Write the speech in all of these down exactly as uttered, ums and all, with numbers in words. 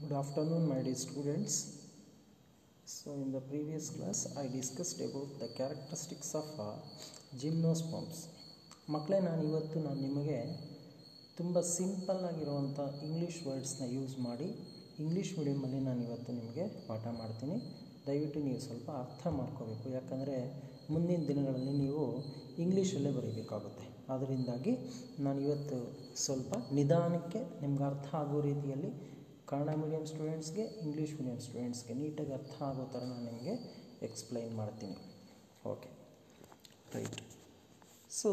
Good afternoon, my dear students. So in the previous class I discussed about the characteristics of uh, gymnosperms. ಮಕ್ಕಳೇ, ನಾನು ಇವತ್ತು ನಾನು ನಿಮಗೆ ತುಂಬ ಸಿಂಪಲ್ ಆಗಿರುವಂಥ ಇಂಗ್ಲೀಷ್ ವರ್ಡ್ಸ್ನ ಯೂಸ್ ಮಾಡಿ ಇಂಗ್ಲೀಷ್ ಮೀಡಿಯಮಲ್ಲಿ ನಾನು ಇವತ್ತು ನಿಮಗೆ ಪಾಠ ಮಾಡ್ತೀನಿ. ದಯವಿಟ್ಟು ನೀವು ಸ್ವಲ್ಪ ಅರ್ಥ ಮಾಡ್ಕೋಬೇಕು, ಯಾಕಂದರೆ ಮುಂದಿನ ದಿನಗಳಲ್ಲಿ ನೀವು ಇಂಗ್ಲೀಷಲ್ಲೇ ಬರೀಬೇಕಾಗುತ್ತೆ. ಅದರಿಂದಾಗಿ ನಾನು ಇವತ್ತು ಸ್ವಲ್ಪ ನಿಧಾನಕ್ಕೆ ನಿಮ್ಗೆ ಅರ್ಥ ಆಗೋ ರೀತಿಯಲ್ಲಿ ಕನ್ನಡ ಮೀಡಿಯಮ್ ಸ್ಟೂಡೆಂಟ್ಸ್ಗೆ, ಇಂಗ್ಲೀಷ್ ಮೀಡಿಯಮ್ ಸ್ಟೂಡೆಂಟ್ಸ್ಗೆ ನೀಟಾಗಿ ಅರ್ಥ ಆಗೋ ಥರ ನಾನು ನಿಮಗೆ ಎಕ್ಸ್ಪ್ಲೈನ್ ಮಾಡ್ತೀನಿ. Okay, right. So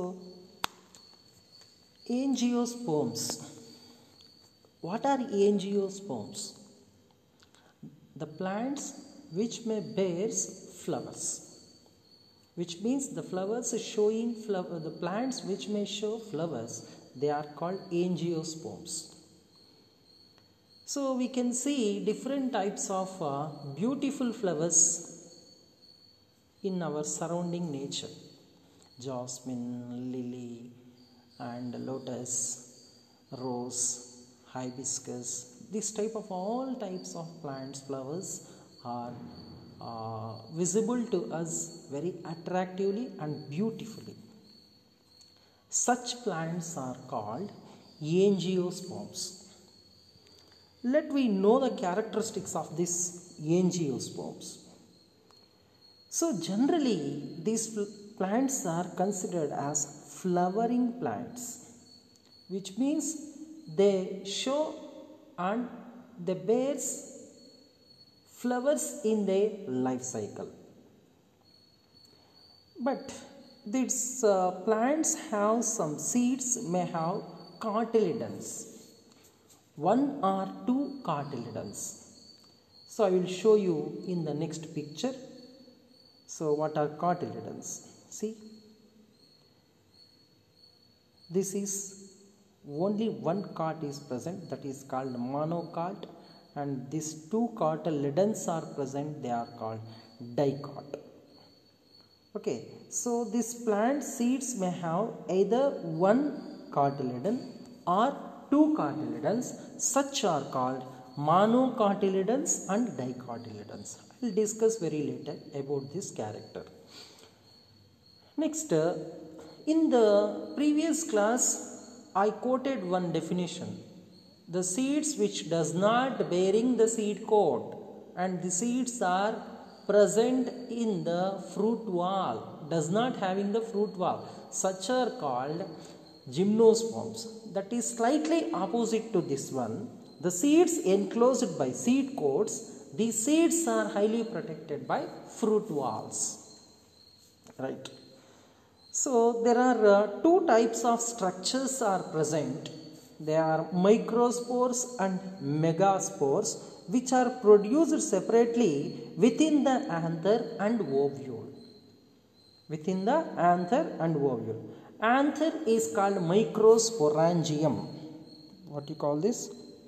angiosperms. What are angiosperms? The plants which may bears flowers, which means the flowers showing flower, the plants which may show flowers, they are called angiosperms. So we can see different types of uh, beautiful flowers in our surrounding nature. Jasmine, lily, and lotus, rose, hibiscus. This type of all types of plants, flowers are uh, visible to us very attractively and beautifully. Such plants are called angiosperms. Let we know the characteristics of these angiosperms. So generally these plants are considered as flowering plants, which means they show and they bears flowers in their life cycle. But these uh, plants have some seeds may have cotyledons, one or two cotyledons. So I will show you in the next picture. So what are cotyledons? See, this is only one cot is present, that is called monocot, and these two cotyledons are present, they are called dicot. Okay, so this plant seeds may have either one cotyledon or two cotyledons. Such are called monocotyledons and dicotyledons. I will discuss very later about this character. Next, uh, in the previous class I quoted one definition: the seeds which does not bearing the seed coat and the seeds are present in the fruit wall, does not having the fruit wall, such are called gymnosperms. That is slightly opposite to this one. The seeds enclosed by seed coats, these seeds are highly protected by fruit walls, right? So there are uh, two types of structures are present. They are microspores and megaspores, which are produced separately within the anther and ovule. Within the anther and ovule. Anther is called microsporangium. What do you call this?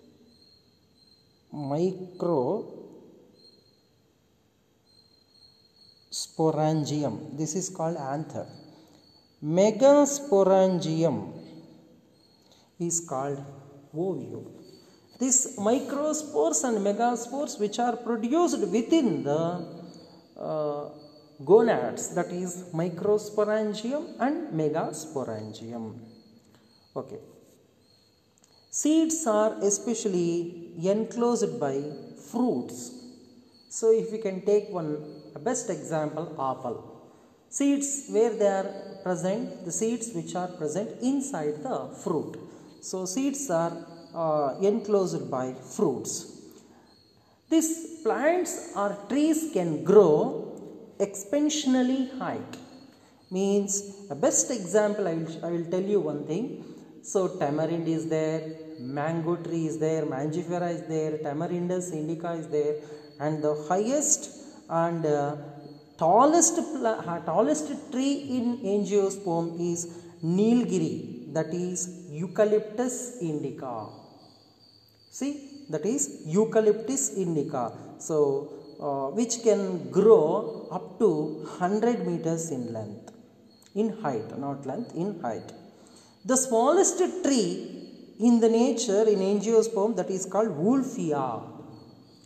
Microsporangium. This is called anther. Megasporangium is called ovule. These microspores and megaspores which are produced within the uh, gonads, that is microsporangium and megasporangium. Okay. Seeds are especially enclosed by fruits. So if we can take one a best example, apple. Seeds where they are present, the seeds which are present inside the fruit. So seeds are uh, enclosed by fruits. These plants or trees can grow exponentially high. Means a best example, I will, I will tell you one thing. So tamarind is there, mango tree is there, mangifera is there, Tamarindus indica is there, and the highest and uh, tallest tallest tree in angiosperm is Nilgiri, that is Eucalyptus indica. See, that is Eucalyptus indica. So uh, which can grow up to one hundred meters in length, in height, not length, in height. The smallest tree in the nature in angiosperm, that is called Wolffia.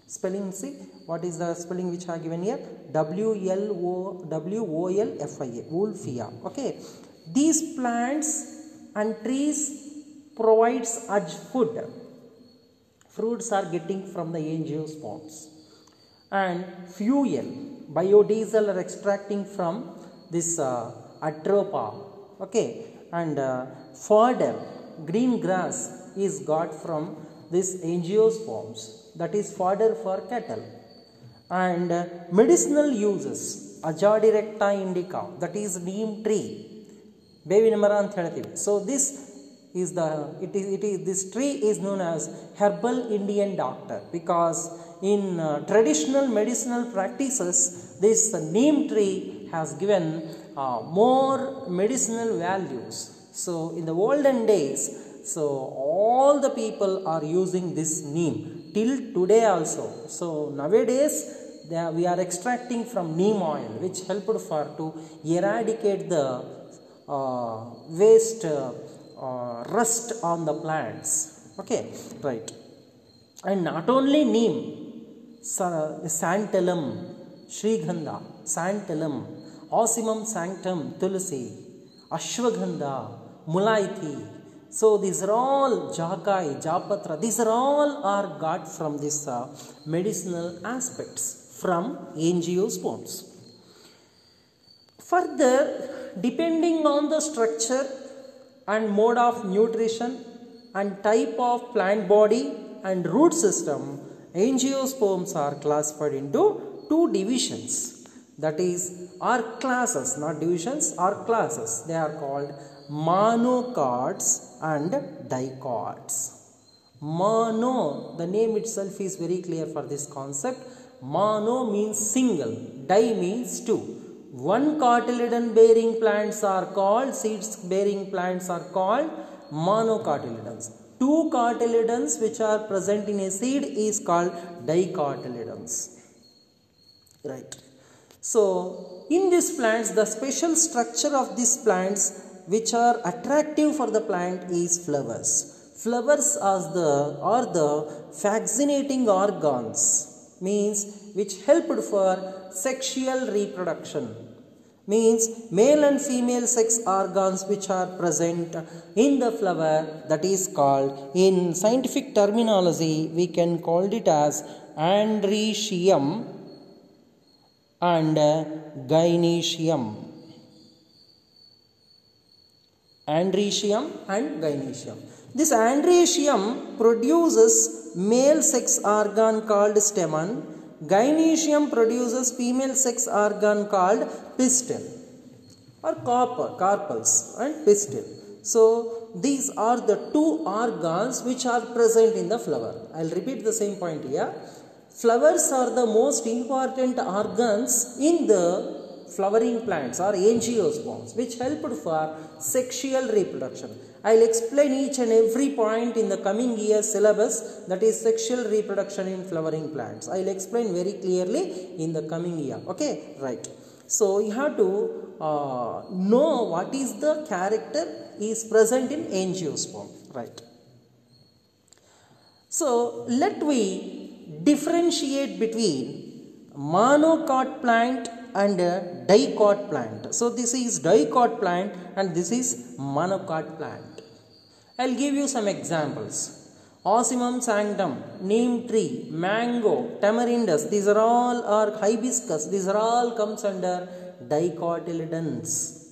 Spelling, see what is the spelling which I have given here? W L O W O L F I A, Wolffia. Okay, these plants and trees provides us food. Fruits are getting from the angiosperms, and fuel, biodiesel are extracting from this uh, atropa. Okay, and uh, fodder, green grass is got from this angiosperms, that is fodder for cattle. And uh, medicinal uses, Azadirachta indica, that is neem tree, ಬೇವಿನ ಮರ ಅಂತ ಹೇಳ್ತೀವಿ. So this is the it is it is this tree is known as herbal Indian doctor, because in uh, traditional medicinal practices this uh, neem tree has given uh, more medicinal values. So in the olden days, so all the people are using this neem till today also. So nowadays they are, we are extracting from neem oil, which helped for to eradicate the uh, waste uh, uh, rust on the plants. Okay, right. And not only neem, santalum, shrigandha, santalum, osmum sanctum, tulsi, ashwagandha, mulaithi. So these are all jakai, japatra, these are all are got from this uh, medicinal aspects from angiosperms. Further, depending on the structure and mode of nutrition and type of plant body and root system, angiosperms are classified into two divisions. That is, are classes, not divisions, are classes. They are called monocots and dicots. Mono, the name itself is very clear for this concept. Mono means single, di means two. One cotyledon bearing plants are called, seeds bearing plants are called monocotyledons. Two cotyledons which are present in a seed is called dicotyledons. Right. So in these plants, the special structure of these plants which are attractive for the plant is flowers. Flowers are the, are the fascinating organs, means which helped for sexual reproduction, means male and female sex organs which are present in the flower, that is called, in scientific terminology we can call it as androecium and gynoecium. Androecium and gynoecium. This androecium produces male sex organ called stamen. Gynoecium produces female sex organ called pistil or carpel, carpels and pistil. So these are the two organs which are present in the flower. I will repeat the same point here. Flowers are the most important organs in the flowering plants or angiosperms, which helped for sexual reproduction. I will explain each and every point in the coming year syllabus, that is sexual reproduction in flowering plants. I will explain very clearly in the coming year. Okay, right. So you have to uh, know what is the character is present in angiosperm. Right. So let we differentiate between monocot plant and uh, dicot plant. So this is dicot plant and this is monocot plant. I will give you some examples. Osmum sanctum, neem tree, mango, tamarindus, these are all, are hibiscus, these are all comes under dicotyledons.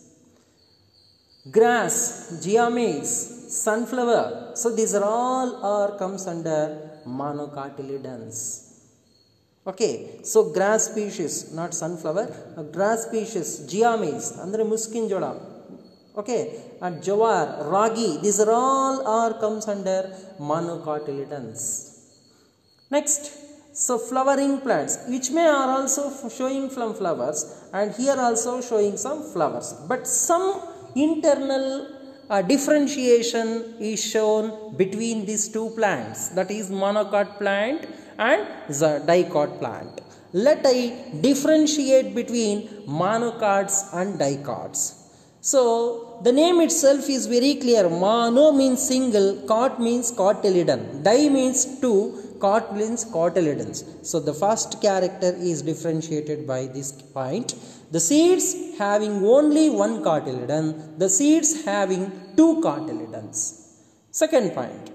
Grass, giames, sunflower, so these are all are comes under monocotyledons. Okay, so grass species, not sunflower, grass species, giames, andre muskin joda. Okay, and jawar, ragi, these are all are comes under monocotyledons. Next, so flowering plants, which may are also showing some flowers, and here also showing some flowers, but some internal uh, differentiation is shown between these two plants, that is monocot plant and the dicot plant. Let I differentiate between monocots and dicots. So the name itself is very clear. Mono means single, cot means cotyledon, di means two, cotyledons, cotyledons. So the first character is differentiated by this point. The seeds having only one cotyledon, the seeds having two cotyledons. Second point.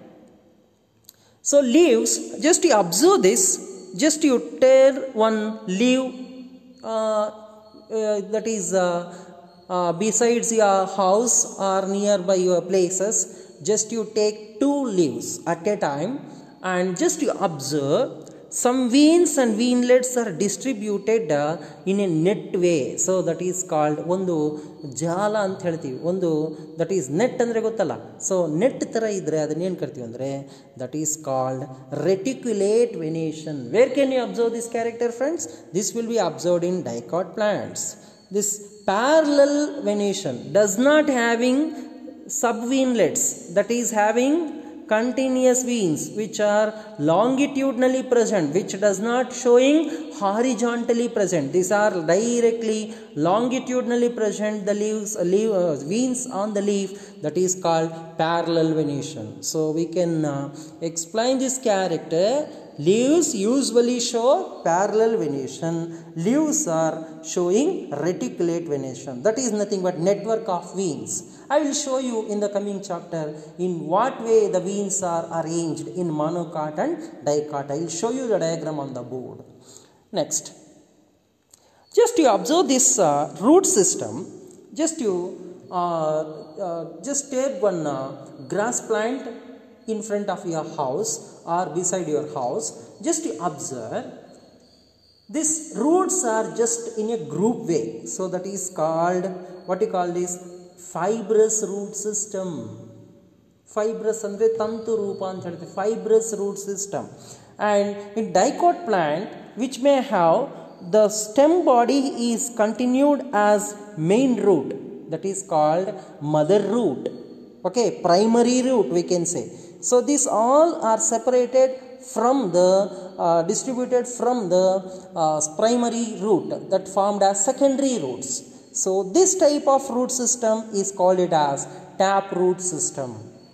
So leaves, just you observe this, just you tear one leaf uh, uh, that is uh, uh, besides your house or nearby your places, just you take two leaves at a time and just you observe some veins and veinlets are distributed uh, in a net way. So that is called ಒಂದು ಜಾಲ ಅಂತ ಹೇಳ್ತೀವಿ, ಒಂದು that is net ಅಂದರೆ ಗೊತ್ತಲ್ಲ. So net ಥರ ಇದ್ದರೆ ಅದನ್ನೇನು ಕರಿತೀವಿ ಅಂದರೆ that is called reticulate venation. Where can you observe this character friends? This will be observed in dicot plants. This parallel venation does not having subveinlets, that is having continuous veins which are longitudinally present, which does not showing horizontally present. These are directly longitudinally present, the leaves uh, leaf, uh, veins on the leaf, that is called parallel venation. So we can uh, explain this character. Leaves usually show parallel venation. Leaves are showing reticulate venation. That is nothing but network of veins. I will show you in the coming chapter in what way the veins are arranged in monocot and dicot. I will show you the diagram on the board. Next, just you observe this uh, root system. Just you uh, uh, just take one uh, grass plant in front of your house or beside your house. Just to observe, these roots are just in a group way. So that is called, what you call this, fibrous root system. Fibrous andre tantu roopa anta helte, fibrous root system. And in dicot plant, which may have the stem body is continued as main root, that is called mother root. Okay, primary root we can say. So these all are separated from the uh, distributed from the uh, primary root that formed as secondary roots. So this type of root system is called it as tap root system.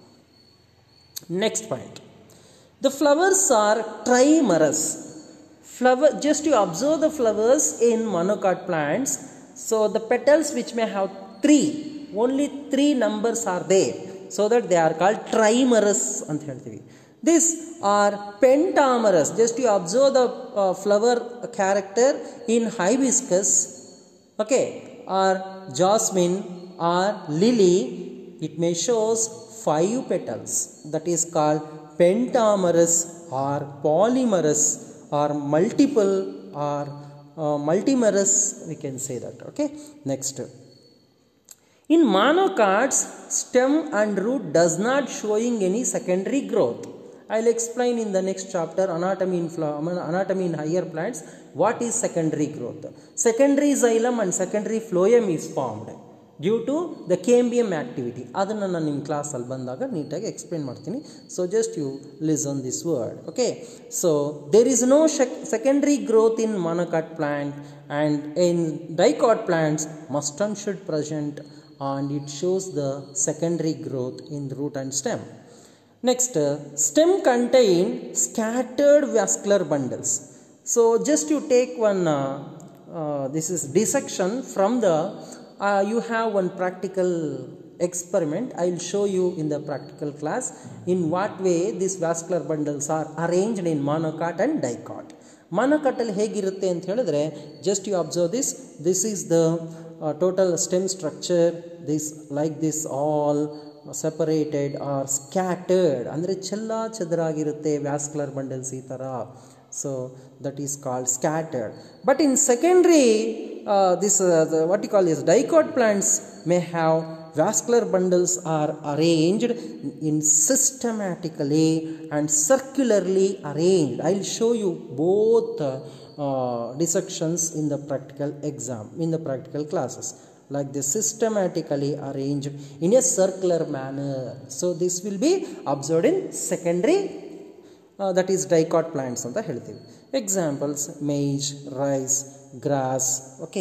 Next point. The flowers are trimerous. Flower, just you observe the flowers in monocot plants. So the petals which may have three, only three numbers are there. So that they are called trimerous ಅಂತ ಹೇಳ್ತೀವಿ. These are pentamerous. Just you observe the uh, flower character in hibiscus, okay, or jasmine or lily, it may shows five petals. That is called pentamerous or polymerous or multiple or uh, multimerous, we can say that. Okay, next. In monocots, stem and root does not showing any secondary growth. I will explain in the next chapter, anatomy in, anatomy in higher plants, what is secondary growth. Secondary xylem and secondary phloem is formed due to the cambium activity. Adanna nanu nim class alli bandaga neatagi explain martini. So just you listen this word. Okay, so there is no secondary growth in monocot plant, and in dicot plants must and should present, and it shows the secondary growth in the root and stem. Next, uh, stem contain scattered vascular bundles. So just you take one, uh, uh, this is dissection from the, uh, you have one practical experiment. I will show you in the practical class in what way these vascular bundles are arranged in monocot and dicot. Monocot ಅಲ್ಲಿ ಹೇಗಿರುತ್ತೆ ಅಂತ ಹೇಳಿದ್ರೆ, just you observe this, this is the uh, total stem structure, this like this all separated or scattered, ಅಂದರೆ ಚೆಲ್ಲ ಚೆದರಾಗಿರುತ್ತೆ vascular bundles ಈ ಥರ. So that is called scattered. But in secondary, uh, this uh, the, what you call is dicot plants may have vascular bundles are arranged in systematically and circularly arranged. I will show you both uh, uh, dissections in the practical exam, in the practical classes. Like this, systematically arranged in a circular manner. So this will be observed in secondary, uh, that is dicot plants anta helತೀವಿ. Examples: maize, rice, grass, okay,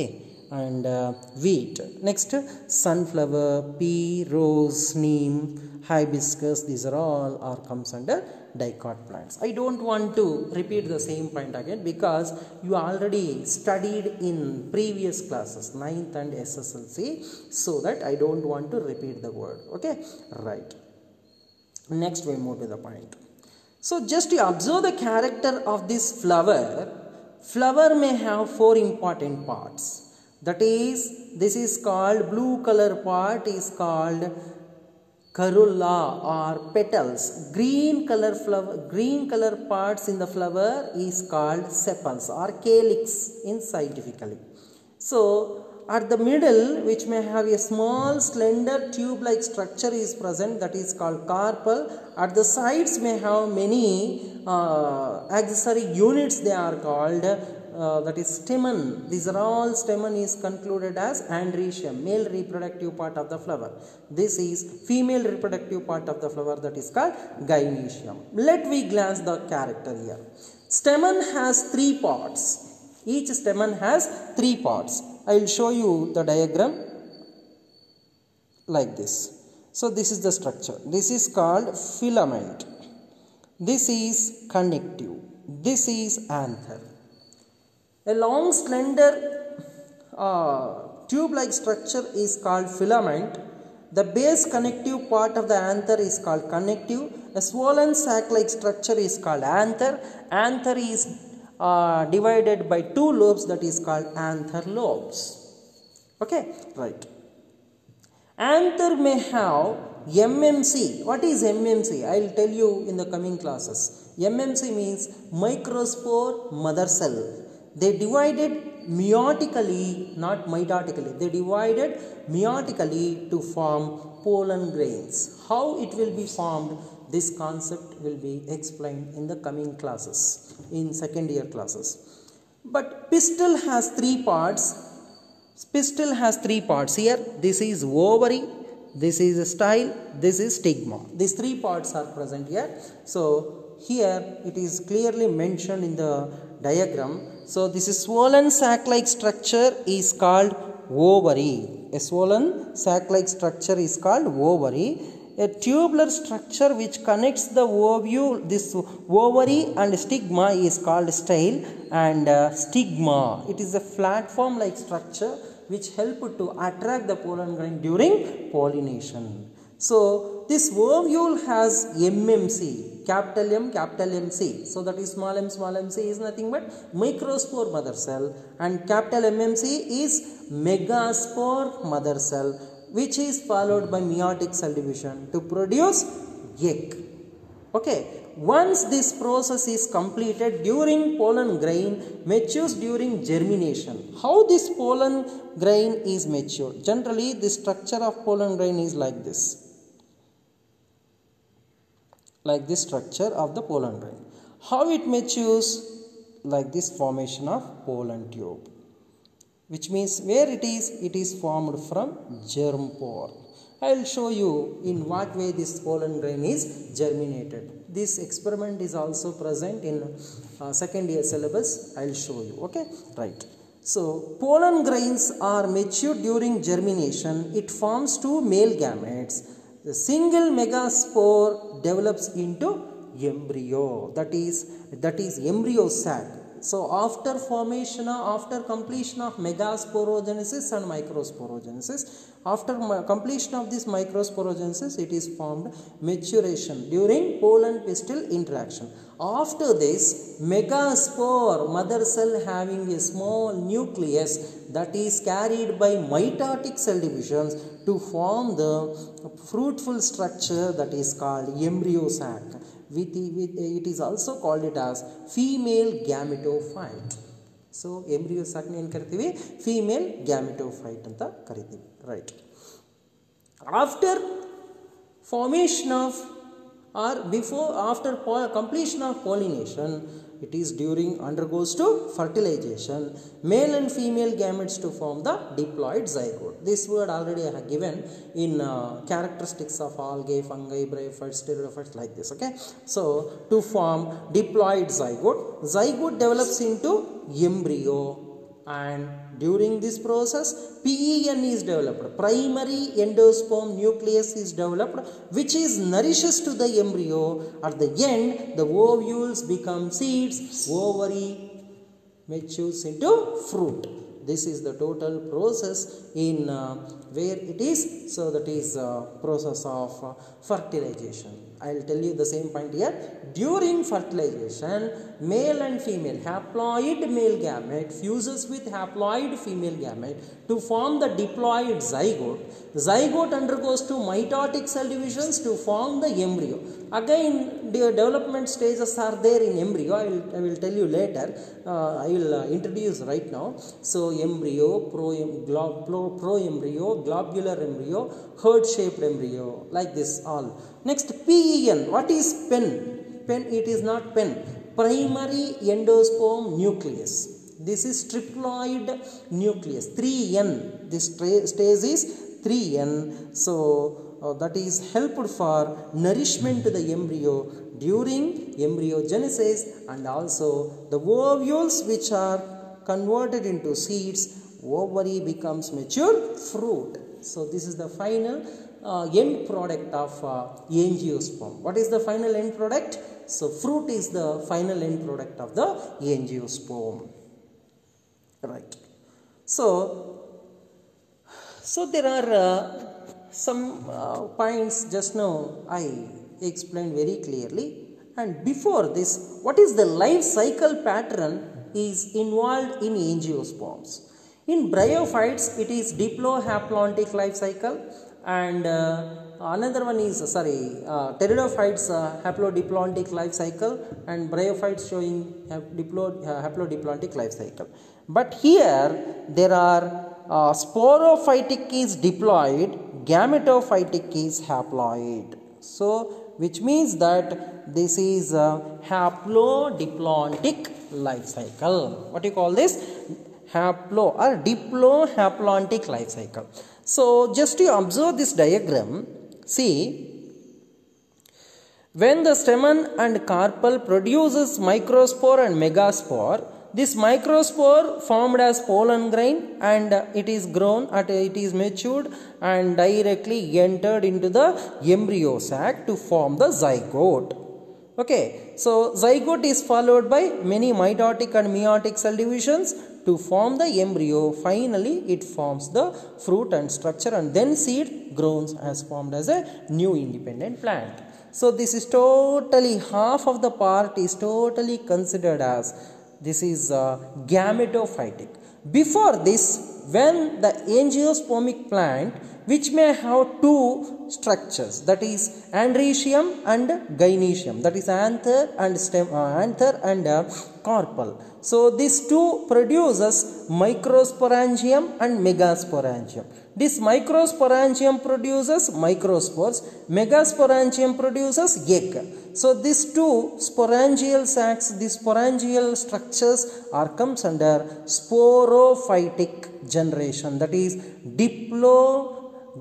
and uh, wheat. Next, sunflower, pea, rose, neem, hibiscus, these are all are comes under dicot plants. I don't want to repeat the same point again because you already studied in previous classes, ninth and S S L C, so that I don't want to repeat the word. Okay, right. Next we move to the point. So just to observe the character of this flower, flower may have four important parts. That is, this is called, blue color part is called corolla or petals. Green color flower, green color parts in the flower is called sepals or calyx in scientifically. So at the middle, which may have a small slender tube like structure is present, that is called carpel. At the sides may have many uh, accessory units, they are called uh, that is stamen. These are all, stamen is concluded as androecium, male reproductive part of the flower. This is female reproductive part of the flower, that is called gynoecium. Let we glance the character here. Stamen has three parts. Each stamen has three parts. I will show you the diagram like this. So this is the structure. This is called filament. This is connective. This is anther. A long slender uh, tube-like structure is called filament. The base connective part of the anther is called connective. A swollen sac-like structure is called anther. Anther is uh, divided by two lobes, that is called anther lobes. Okay, right. Anther may have M M C. What is M M C? I will tell you in the coming classes. M M C means microspore mother cell. They divided meiotically, not mitotically. They divided meiotically to form pollen grains. How it will be formed, this concept will be explained in the coming classes, in second year classes. But pistil has three parts. Pistil has three parts here. This is ovary, this is a style, this is stigma. These three parts are present here. So here it is clearly mentioned in the diagram. So this is swollen sac-like structure is called ovary. A swollen sac-like structure is called ovary. A tubular structure which connects the ovule, this ovary and stigma is called style, and uh, stigma. It is a platform-like structure which help to attract the pollen grain during pollination. So this ovule has M M C, capital M, capital M C. So that is small m, small m c is nothing but microspore mother cell, and capital M M C is megaspore mother cell, which is followed by meiotic cell division to produce egg. Okay. Once this process is completed, during pollen grain matures during germination. How this pollen grain is matured? Generally, the structure of pollen grain is like this. Like this structure of the pollen grain. How it matures? Like this formation of pollen tube. Which means where it is? It is formed from germ pore. I will show you in what way this pollen grain is germinated. This experiment is also present in uh, second year syllabus. I will show you. Okay, right. So pollen grains are matured during germination. It forms two male gametes. The single megaspore develops into embryo. That is that is embryo sac. So after formation, after completion of megasporogenesis and microsporogenesis, after completion of this microsporogenesis, it is formed maturation during pollen pistil interaction. After this, megaspore mother cell having a small nucleus that is carried by mitotic cell divisions to form the fruitful structure that is called embryo sac. With, with, it is also called it as female gametophyte. So embryo sac ni en karitivi female gametophyte anta karitivi. Right. After formation of or before after completion of pollination, it is during undergoes to fertilization, male and female gametes to form the diploid zygote. This word already I have given in uh, characteristics of algae, fungi, bryophytes, pteridophytes, like this. Okay, so to form diploid zygote, zygote develops into embryo. and during this process P E N is developed, primary endosperm nucleus is developed, which is nourishes to the embryo. At the end the ovules become seeds, ovary matures into fruit. This is the total process in uh, where it is. So that is uh, process of uh, fertilization. I will tell you the same point here. During fertilization, male and female haploid male gamete fuses with haploid female gamete to form the diploid zygote. Zygote undergoes to mitotic cell divisions to form the embryo. Again, the development stages are there in embryo. I will, I will tell you later. Uh, I will uh, introduce right now. So embryo, pro, pro, pro embryo, globular embryo, heart shaped embryo, like this all. Next, P E N. What is pen? Pen, it is not pen. Primary endosperm nucleus. This is triploid nucleus. three N. This stage is three N. So uh, that is helped for nourishment to the embryo during embryogenesis, and also the ovules which are converted into seeds, ovary becomes mature fruit. So this is the final uh, end product of uh, angiosperm. What is the final end product? So fruit is the final end product of the angiosperm. Right. So, so there are uh, some uh, points just now I explained very clearly. And before this, what is the life cycle pattern is involved in angiosperms? In bryophytes, it is diplohaplontic life cycle, and uh, another one is, sorry, uh, pteridophytes uh, haplodiplontic life cycle, and bryophytes showing diplo, uh, haplodiplontic life cycle. But here there are uh, sporophytic is diploid, gametophytic is haploid. So which means that this is a haplodiplontic life cycle. What do you call this? Haplo or diplohaplontic life cycle. So just to observe this diagram, see, when the stamen and carpel produces microspore and megaspore, this microspore formed as pollen grain, and it is grown at it is matured and directly entered into the embryo sac to form the zygote. Okay, so zygote is followed by many mitotic and meiotic cell divisions to form the embryo. Finally it forms the fruit and structure, and then seed grows as formed as a new independent plant. So this is totally half of the part is totally considered as this is uh, gametophytic. Before this, when the angiospermic plant, which may have two structures, that is androecium and gynoecium, that is anther and stem, uh, anther and uh, carpel. So these two produces microsporangium and megasporangium. This microsporangium produces microspores, megasporangium produces egg. So these two sporangial sacs, these sporangial structures are comes under sporophytic generation, that is diplo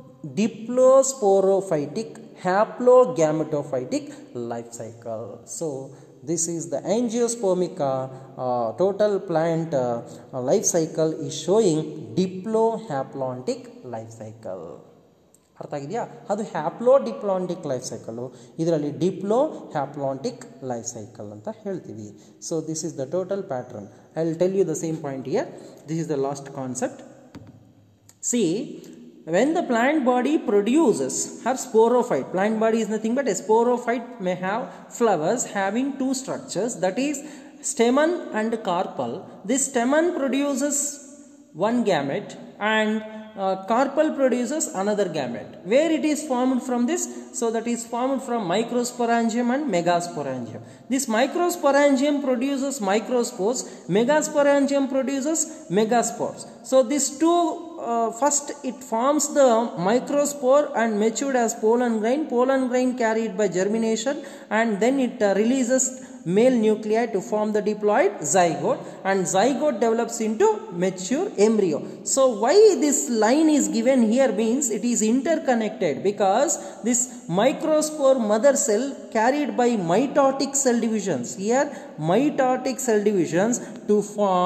diplosporophytic haplogametophytic life cycle. So this is the angiospermic uh, uh, total plant uh, uh, life cycle is showing diplohaplontic life cycle. ಅರ್ಥ ಆಗಿದೆಯಾ? ಅದು haplodiplontic life cycle, ಇದರಲ್ಲಿ diplohaplontic life cycle ಅಂತ ಹೇಳ್ತೀವಿ. So this is the total pattern. I will tell you the same point here. This is the last concept. See, when the plant body produces her sporophyte, plant body is nothing but a sporophyte may have flowers having two structures, that is stamen and carpel. This stamen produces one gamete and uh, carpel produces another gamete. Where it is formed from this? So that is formed from microsporangium and megasporangium. This microsporangium produces microspores, megasporangium produces megaspores. So these two Uh, first it forms the microspore and matured as pollen grain, pollen grain carried by germination, and then it uh, releases male nuclei to form the diploid zygote, and zygote develops into mature embryo. So why this line is given here means it is interconnected, because this microspore mother cell carried by mitotic cell divisions, here mitotic cell divisions to form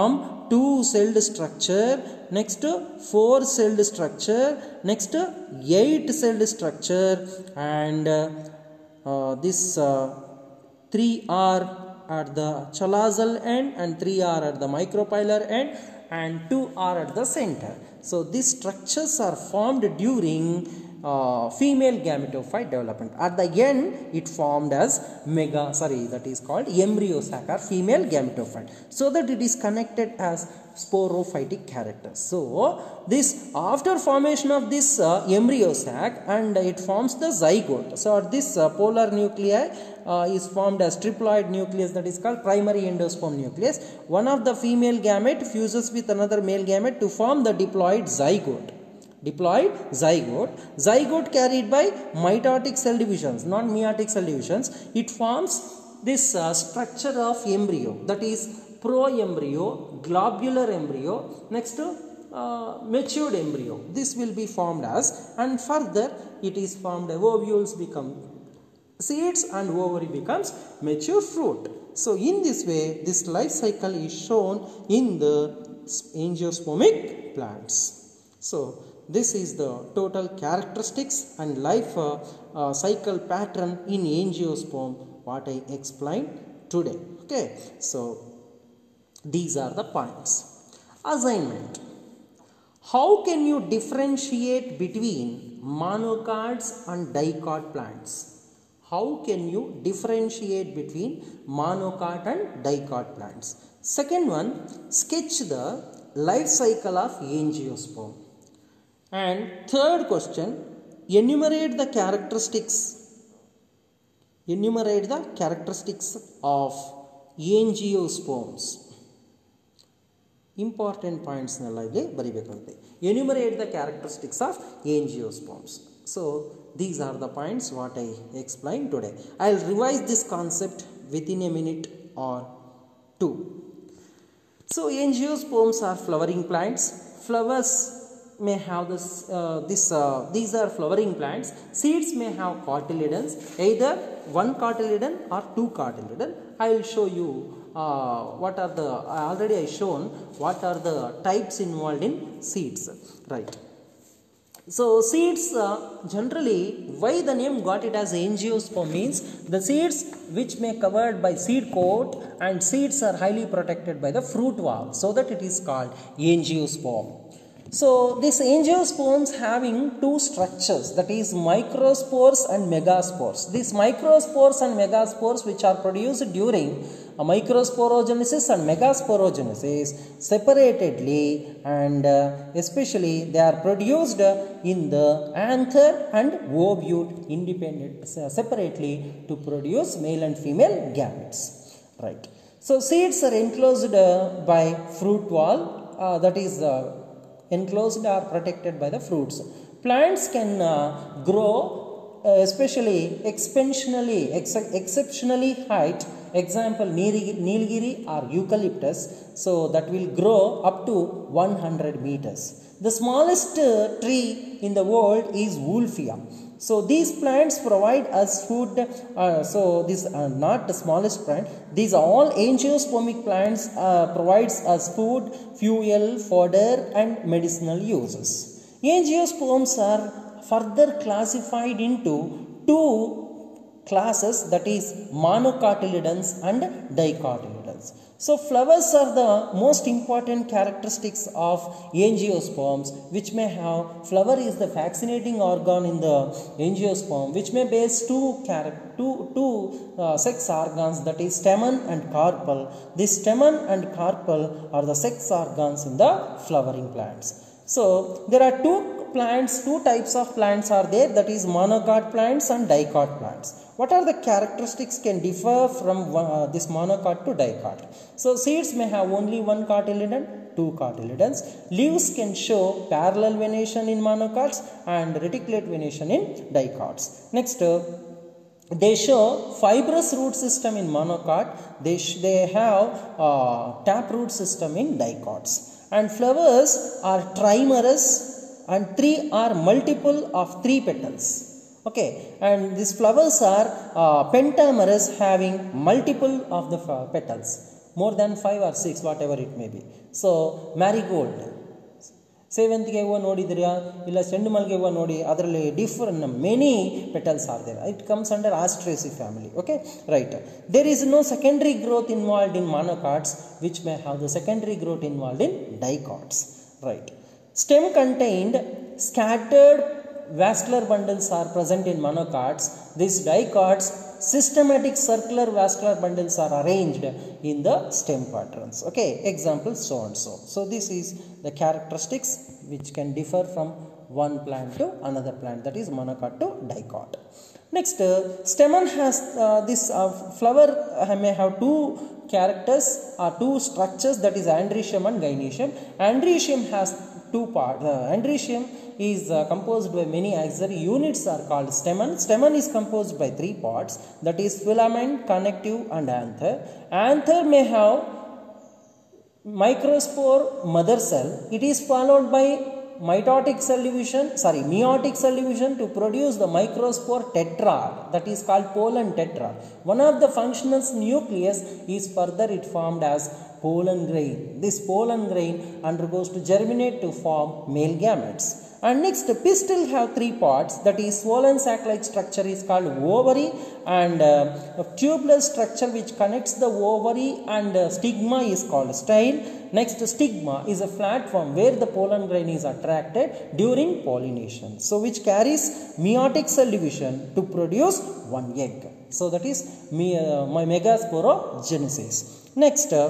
two celled structure, next four celled structure, next eight celled structure, and uh, uh, this uh, three are at the chalazal end and three are at the micropylar end and two are at the center. So these structures are formed during uh, female gametophyte development. At the end it formed as mega, sorry, that is called embryo sac or female gametophyte, so that it is connected as sporophytic characters. So this, after formation of this uh, embryo sac, and it forms the zygote. So this uh, polar nuclei uh, is formed as triploid nucleus, that is called primary endosperm nucleus. One of the female gamete fuses with another male gamete to form the diploid zygote. Diploid zygote. Zygote carried by mitotic cell divisions, not meiotic cell divisions. It forms this uh, structure of embryo, that is proembryo, globular embryo, next uh, matured embryo. This will be formed as, and further it is formed, ovules become seeds and ovary becomes mature fruit. So in this way this life cycle is shown in the angiospermic plants. So this is the total characteristics and life uh, uh, cycle pattern in angiosperm what I explained today. Okay, so these are the points. Assignment. How can you differentiate between monocots and dicot plants? How can you differentiate between monocot and dicot plants? Second one, sketch the life cycle of angiosperm. And third question, enumerate the characteristics. Enumerate the characteristics of angiosperms. Important points nalli baribekante. Enumerate the characteristics of angiosperms. So these are the points what I explained today. I will revise this concept within a minute or two. So angiosperms are flowering plants. Flowers may have this, uh, this uh, these are flowering plants. Seeds may have cotyledons, either one cotyledon or two cotyledon. I will show you uh, what are the, already I shown what are the types involved in seeds, right. So seeds uh, generally, why the name got it as angiosperm means the seeds which may covered by seed coat, and seeds are highly protected by the fruit valve, so that it is called angiosperm. So these angiosperms having two structures, that is microspores and megaspores. These microspores and megaspores which are produced during a microsporogenesis and megasporogenesis separatedly, and uh, especially they are produced in the anther and ovule independent uh, separately to produce male and female gametes, right. So seeds are enclosed uh, by fruit wall, uh, that is uh, enclosed or protected by the fruits. Plants can uh, grow uh, especially expansionally, ex exceptionally height, example Nilgiri or eucalyptus, so that will grow up to one hundred meters. The smallest uh, tree in the world is Wolffia. So these plants provide us food, uh, so these are not the smallest plant, these are all angiospermic plants, uh, provides us food, fuel, fodder and medicinal uses. Angiosperms are further classified into two classes, that is monocotyledons and dicotyledons. So flowers are the most important characteristics of angiosperms, which may have, flower is the vaccinating organ in the angiosperm, which may base two, two, two uh, sex organs, that is stamen and carpel. This stamen and carpel are the sex organs in the flowering plants. So there are two plants, two types of plants are there, that is monocot plants and dicot plants. What are the characteristics can differ from uh, this monocot to dicot? So seeds may have only one cotyledon, two cotyledons. Leaves can show parallel venation in monocots and reticulate venation in dicots. Next, uh, they show fibrous root system in monocot. They, they have uh, tap root system in dicots. And flowers are trimerous, and three are multiple of three petals. Okay, and these flowers are uh, pentamerous, having multiple of the petals. more than five or six, whatever it may be. So marigold, ಸೇವಂತಿಗೆ ಹೂವು ನೋಡಿದ್ರಾ, ಇಲ್ಲ ಚೆಂಡು ಮಲ್ಲಿಗೆ ಹೂವು ನೋಡಿ, ಅದರಲ್ಲಿ different many petals are there. It comes under asteraceae family. Okay, right. There is no secondary growth involved in monocots which may have the secondary growth involved in dicots. Right. Stem contained scattered vascular bundles are present in monocots. These dicots, systematic circular vascular bundles are arranged in the stem patterns. Okay, example so and so. So this is the characteristics which can differ from one plant to another plant, that is monocot to dicot. Next, uh, stamen has uh, this uh, flower uh, may have two characters or two structures, that is androecium and gynoecium. Androecium has two parts. Uh, androecium is uh, composed by many auxiliary units are called stamen. Stamen is composed by three parts, that is filament, connective and anther. Anther may have microspore mother cell. It is followed by mitotic cell division, sorry, meiotic cell division to produce the microspore tetrad, that is called pollen tetrad. One of the functional nucleus is further it formed as pollen grain. This pollen grain undergoes to germinate to form male gametes. And next, pistil have three parts, that is swollen sac-like structure is called ovary, and uh, a tubular structure which connects the ovary and uh, stigma is called style. Next, stigma is a platform where the pollen grain is attracted during pollination, so which carries meiotic cell division to produce one egg. So that is me, uh, my megasporogenesis. Next, uh,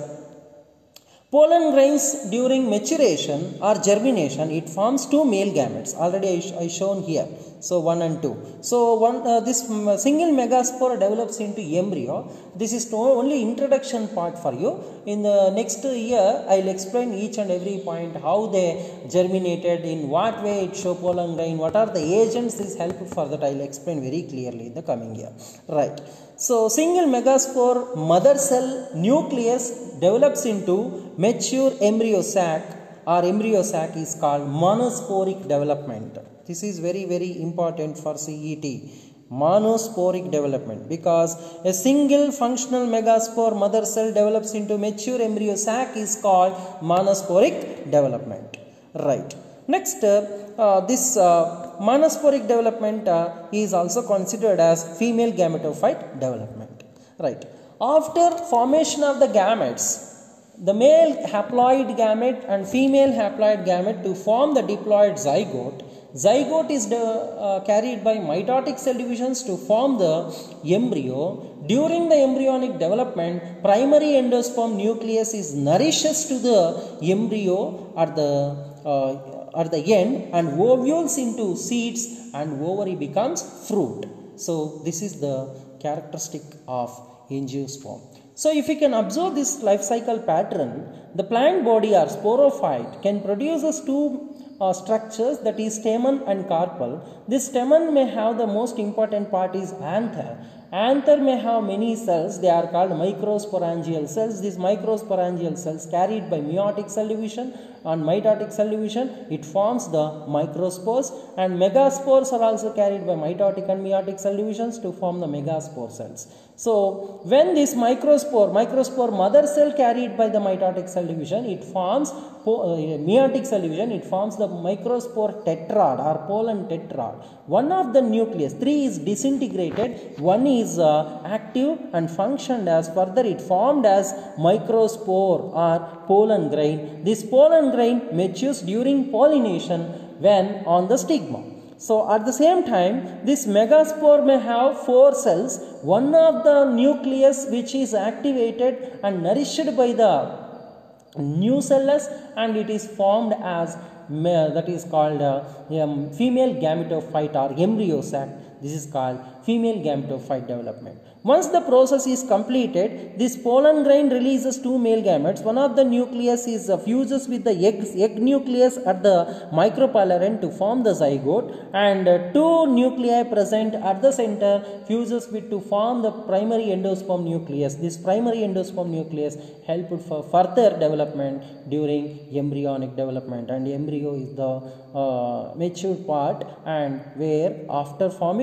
pollen grains during maturation or germination, it forms two male gametes. Already I, sh I shown here. So one and two. So one uh, this single megaspore develops into embryo. This is no only introduction part for you. In the next year, I will explain each and every point, how they germinated, in what way it show pollen grain, what are the agents is helpful for that. I will explain very clearly in the coming year. Right. So single megaspore mother cell nucleus develops into mature embryo sac, or embryo sac is called monosporic development. This is very very important for C E T. Monosporic development, because a single functional megaspore mother cell develops into mature embryo sac is called monosporic development. Right. Next, uh, uh, this uh, monosporic development uh, is also considered as female gametophyte development. Right. After formation of the gametes, the male haploid gamete and female haploid gamete to form the diploid zygote. Zygote is the, uh, carried by mitotic cell divisions to form the embryo. During the embryonic development, primary endosperm nucleus is nourishes to the embryo at the uh, at the end, and ovules into seeds, and ovary becomes fruit. So this is the characteristic of angiosperm. So if you can observe this life cycle pattern, the plant body or sporophyte can produce us two uh, structures, that is stamen and carpel. This stamen may have the most important part is anther. Anther may have many cells, they are called microsporangial cells. These microsporangial cells carried by meiotic cell division and mitotic cell division, it forms the microspores, and megaspores are also carried by mitotic and meiotic cell divisions to form the megaspore cells. So when this microspore, microspore mother cell carried by the mitotic cell division, it forms uh, meiotic cell division, it forms the microspore tetrad or pollen tetrad. One of the nucleus, three is disintegrated, one is uh, active and functioned as, further it formed as microspore or pollen grain. This pollen grain matures during pollination when on the stigma. So at the same time, this megaspore may have four cells. One of the nucleus which is activated and nourished by the nucellus, and it is formed as that is called uh, um, female gametophyte or embryo sac. This is called female gametophyte development. Once the process is completed, this pollen grain releases two male gametes. One of the nucleus is uh, fuses with the egg, egg nucleus at the micropylor end to form the zygote, and uh, two nuclei present at the center fuses with to form the primary endosperm nucleus. This primary endosperm nucleus helped for further development during embryonic development, and embryo is the uh, mature part, and where after formation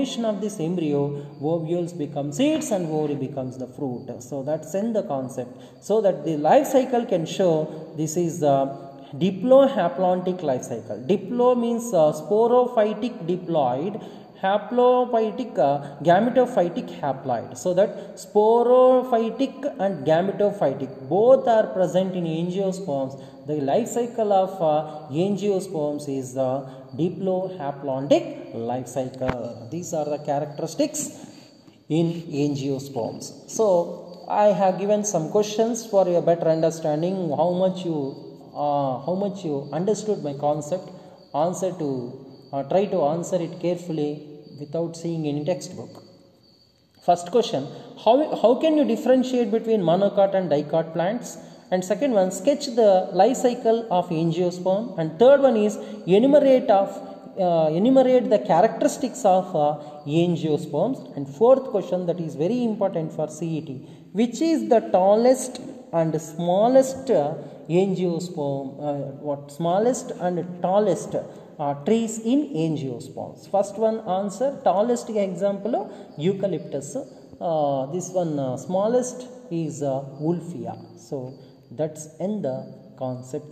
formation of this embryo, ovules become seeds and ovary becomes the fruit. So that's in the concept. So that the life cycle can show this is the diplohaplontic life cycle. Diplo means uh, sporophytic diploid, haplophytic uh, gametophytic haploid. So that sporophytic and gametophytic both are present in angiosperms. The life cycle of uh, angiosperms is the diplohaplontic life cycle. These are the characteristics in angiosperms. So I have given some questions for your better understanding how much you uh, how much you understood my concept. Answer to uh, try to answer it carefully without seeing any textbook. First question, how, how can you differentiate between monocot and dicot plants? And second one, sketch the life cycle of angiosperm. And third one is enumerate of uh, enumerate the characteristics of uh, angiosperms. And fourth question, that is very important for C E T, which is the tallest and smallest uh, angiosperm, uh, what smallest and tallest Uh, trees in angiosperms. First one answer, tallest example eucalyptus. Uh, this one uh, smallest is uh, Wolffia. So that's in the concept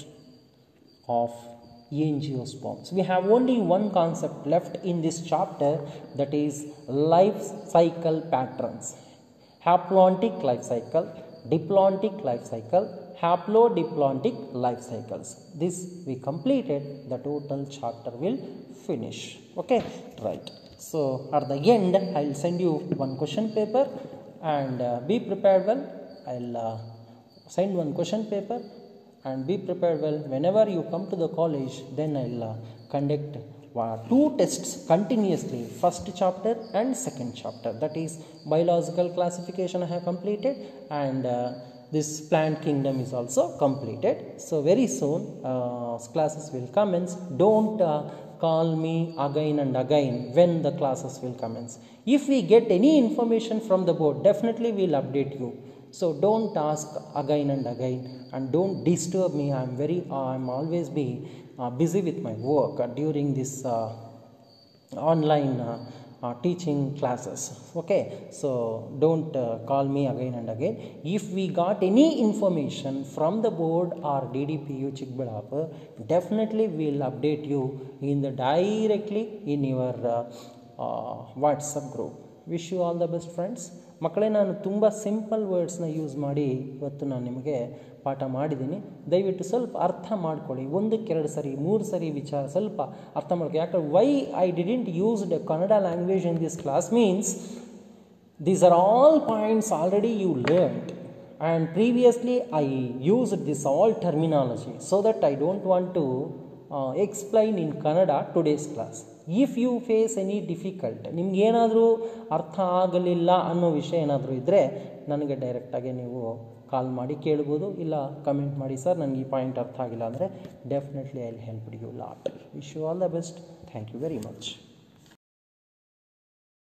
of angiosperms. We have only one concept left in this chapter, that is life cycle patterns. Haplontic life cycle, diplontic life cycle, haplodiplontic life cycles. This we completed, the total chapter will finish. Okay, right. So at the end I will send you one question paper, and uh, be prepared well. I will uh, send one question paper and be prepared well. Whenever you come to the college, then I will uh, conduct uh, two tests continuously, first chapter and second chapter. That is biological classification I have completed, and uh, this plant kingdom is also completed. So very soon uh, classes will commence. Don't uh, call me again and again when the classes will commence. If we get any information from the board, definitely we will update you. So don't ask again and again, and don't disturb me. I am very uh, I am always be uh, busy with my work uh, during this uh, online uh, Uh, teaching classes. Okay, so don't uh, call me again and again. If we got any information from the board or D D P U Chikballapur, definitely we will update you in the directly in your uh, uh, WhatsApp group. Wish you all the best, friends. ಮಕ್ಕಳೇ, ನಾನು ತುಂಬ simple ವರ್ಡ್ಸ್ನ use ಮಾಡಿ ಇವತ್ತು ನಾನು ನಿಮಗೆ ಪಾಠ ಮಾಡಿದ್ದೀನಿ. ದಯವಿಟ್ಟು ಸ್ವಲ್ಪ ಅರ್ಥ ಮಾಡ್ಕೊಳ್ಳಿ. ಒಂದಕ್ಕೆರಡು ಸರಿ ಮೂರು ಸರಿ ವಿಚಾರ ಸ್ವಲ್ಪ ಅರ್ಥ ಮಾಡ್ಕೊಳ್ಳಿ. ಯಾಕಂದ್ರೆ why I didn't used Kannada language in this class means these are all points already you learned, and previously I used this all terminology so that I don't want to explain in Kannada today's class. If you face any difficult, ನಿಮ್ಗೇನಾದರೂ ಅರ್ಥ ಆಗಲಿಲ್ಲ ಅನ್ನೋ ವಿಷಯ ಏನಾದರೂ ಇದ್ದರೆ ನನಗೆ ಡೈರೆಕ್ಟಾಗಿ ನೀವು ಕಾಲ್ ಮಾಡಿ ಕೇಳ್ಬೋದು, ಇಲ್ಲ ಕಮೆಂಟ್ ಮಾಡಿ, ಸರ್ ನನಗೆ ಈ ಪಾಯಿಂಟ್ ಅರ್ಥ ಆಗಿಲ್ಲ ಅಂದರೆ definitely I will help you lot. Wish you all the best. Thank you very much.